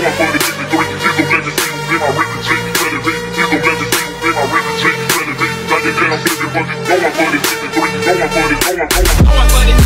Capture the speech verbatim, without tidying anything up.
going for the fifty-three. He's a legend, he's my written G, better be. He's a legend, he's my written G, better be. Like it down, fifty, but he's going for the fifty-three. Going for the, going, going. Going for the